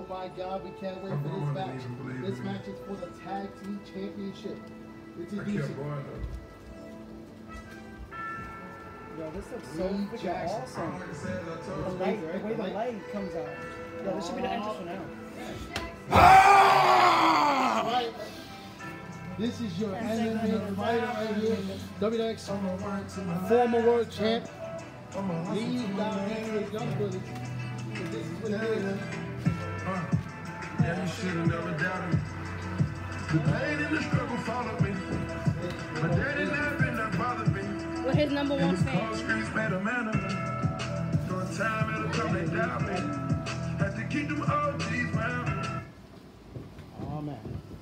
my God, we can't wait for this match. This match is for the Tag Team Championship. Introducing Yo, this looks so freaking awesome. The way the light comes out. Yo, this should be the entrance for now. Right. This is your MMA fighter right here. WX, former world champ. Lead down here with young brothers. This is what it is. Yeah, you should have never doubted. The pain and the struggle followed me. But that didn't happen, that bothered me. We're his number one fan. Streets made a man of me. For a time it'll come, they doubt me. Had to keep them OGs round me. Oh, man.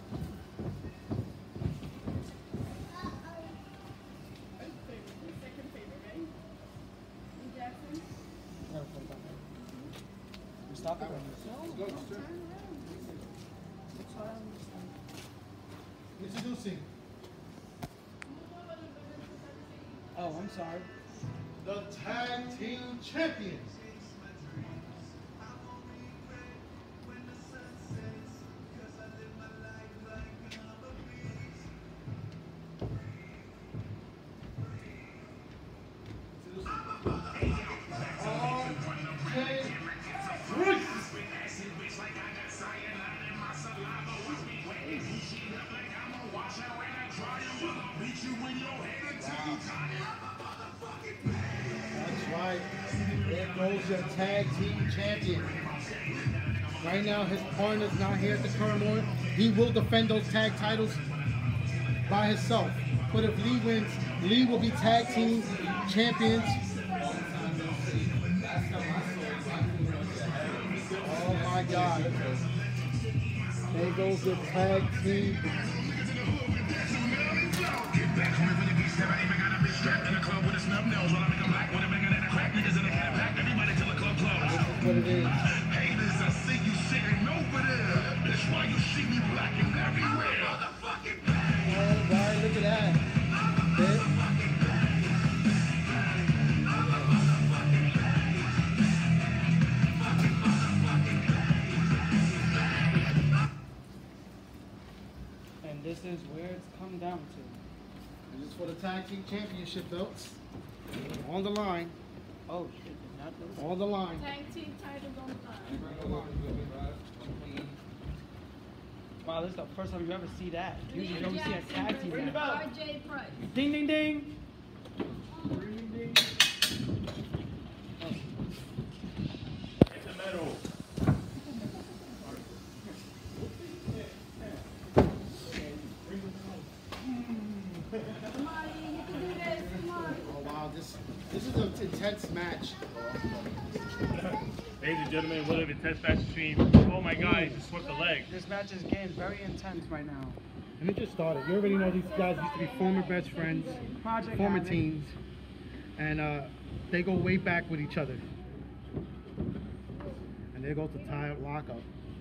Stop it. Introducing Oh, I'm sorry. the Tag Team Champions. That's right. There goes your Tag Team Champion. Right now, his partner's not here at the current moment. He will defend those tag titles by himself. But if Lee wins, Lee will be Tag Team Champions. Oh my God. There goes the Tag Team. What it is. Haters, I see you sitting over there. That's why you see me blacking everywhere. All right, look at that. And this is where it's come down to. This is for the Tag Team Championship belts. On the line. Oh shit, did not know. On the line. Tag team titles on the line. Wow, this is the first time you ever see that. Usually you don't see a tag team match. RJ Price. Ding ding ding! Ding ding ding. Come on, Ian, you can do this. Come on. Oh wow, this is an intense match. Ladies and gentlemen, what an intense match between, oh my God, he just swept the leg. This match is getting very intense right now. And it just started. You already know these guys used to be former best friends, former teams, and they go way back with each other. And there goes the tie-up lockup.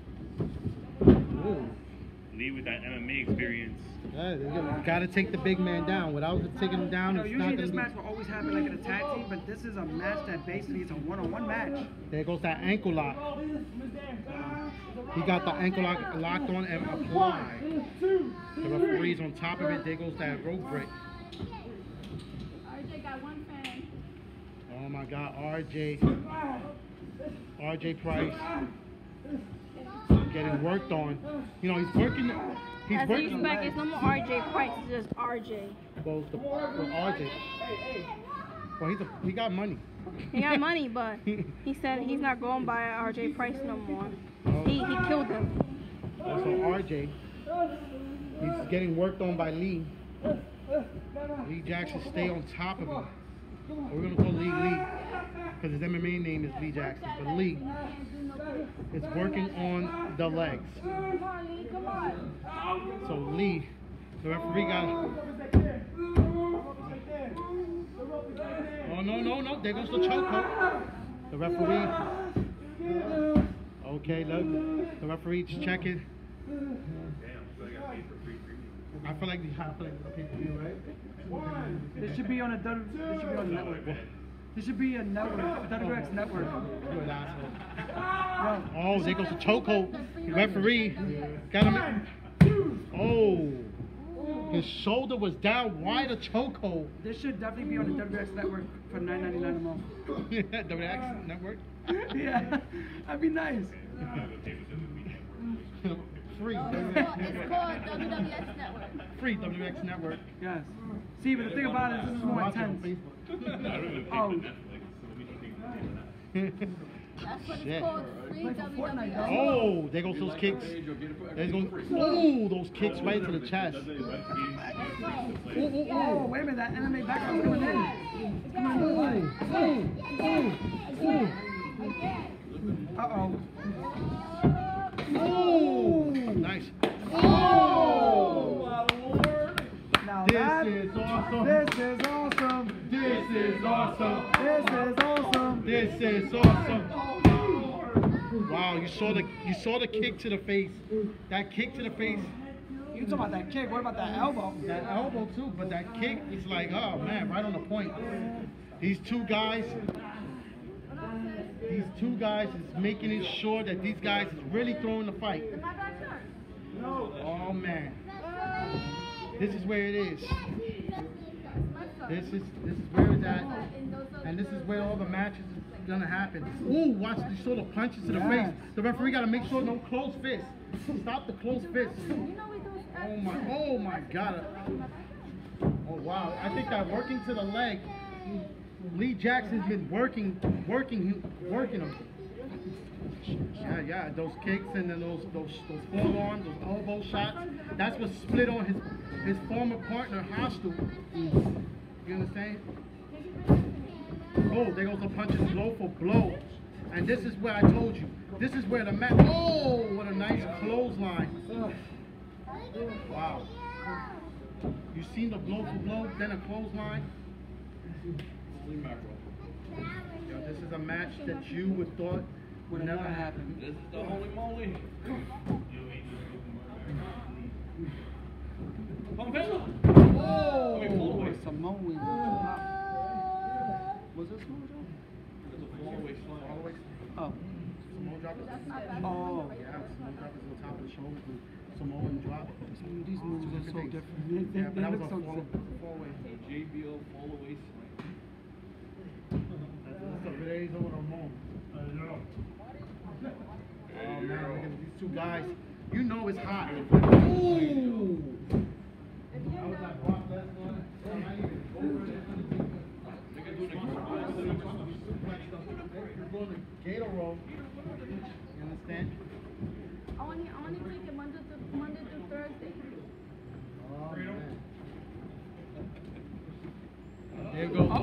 Ooh. Lee with that MMA experience. Yeah, you gotta take the big man down. Without taking him down, it's Usually not this gonna match will always happen like in a tag team, but this is a match that basically is a one-on-one match. There goes that ankle lock. He got the ankle lock locked on and applied. The referee's on top of it. There goes that rope break. RJ got one fan. Oh my God, RJ Price getting worked on. You know, he's working. He's As a working. respect, it's no more RJ Price, it's just RJ. Well, RJ. Well, he got money. He got money, but he said he's not going by RJ Price no more. He killed him. Also, RJ, he's getting worked on by Lee. Lee Jackson stay on top of him. We're gonna call Lee because his MMA name is Lee Jackson. But Lee is working on the legs. Come on, Lee, come on. So Lee, the referee got. Oh no! There goes the chokehold. The referee. Okay, look. The referee's checking. I feel like the pay-per-view, right? This should be on a network. This should be a network, a WX network. You're an asshole. Bro, Oh, there goes the chokehold. The referee got him. Oh, his shoulder was down. Why the chokehold? this should definitely be on the WX network for $9.99 a month. WX Network. Yeah, that'd be nice. Free. It's called WWS Network. Free WX Network. Yes. See, but the thing about it is this is more Watch it on intense. Facebook. Oh, That's what Shit. it's called. Free Like a Fortnite, WWS. Oh, there goes those kicks. There's going. Oh, those kicks right to the chest. oh, wait a minute, that MMA background's coming in. Uh-oh. Oh, nice. Oh! Now This that, is awesome. this is awesome. This is awesome. This is awesome. This is awesome. Wow, you saw the kick to the face. That kick to the face. You talking about that kick? What about that elbow? That elbow too, but that kick is like, oh man, right on the point. These two guys is making it sure that these guys is really throwing the fight. Oh man, this is where it is. This is where it's at, and this is where all the matches is gonna happen. Ooh, watch! You saw the punches to the face. The referee gotta make sure no closed fists. Stop the closed fists. Oh my God. Oh wow! I think that working to the leg. Lee Jackson's been working him. Yeah, those kicks and then those forearms, those elbow shots. That's what split on his former partner, Hostile. You understand? Oh, there goes the punches blow for blow. And this is where I told you. This is where the match. Oh, what a nice clothesline. Wow. You seen the blow for blow, then a clothesline? Yo, this is a match that you would thought would never happen. This is the holy moly. Oh, Samoan. Was this Samoan drop? It's a fallaway slam. Oh. Samoan drop is Oh. yeah, Samoan drop is on top of the shoulder. Samoan drop. These moves are so different. Yeah, but that was look a so four-way. JBL fallaway slam. That's a Verezo and Ramon. Oh man, look at these two guys. You know it's hot. Ooh! I was like Brock Lesnar. I'm not even over it. You're going to Gator roll. You understand? I only take it Monday through Thursday. Oh man. There you go. Oh.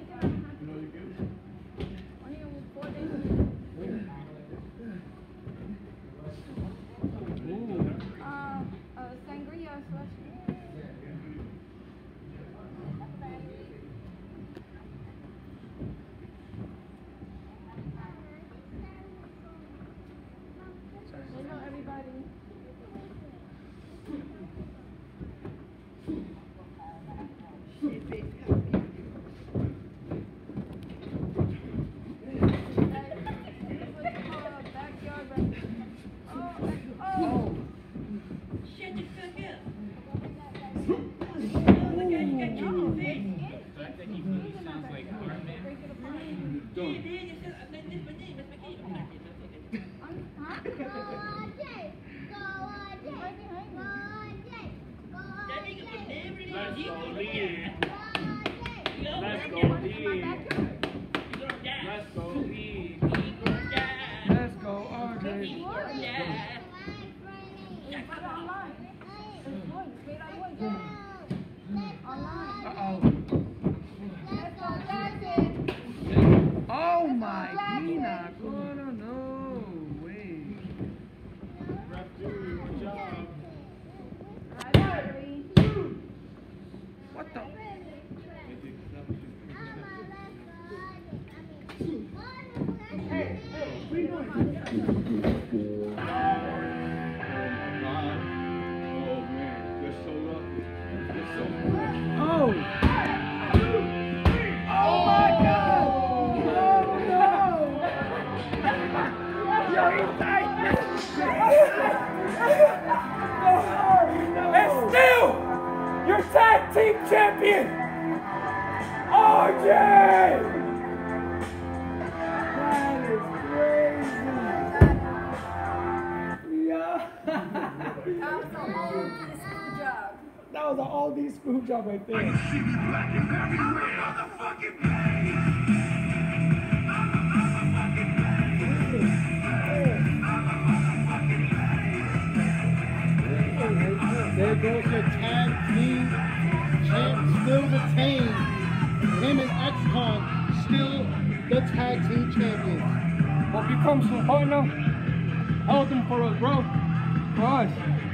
Only 4 days. Sangria slash. Hello, everybody. Backyard wrestling. Oh. Shut the fuck up. Let's go, RJ. Uh-oh. Oh my Nina. No way. What the? Oh! champion! RJ! That is crazy. Yeah. That was an all-D screw job right there. There goes your tag team champ, still retained. Him and X-Con still the tag team champions. What becomes from partner? Help them for us, bro. For us.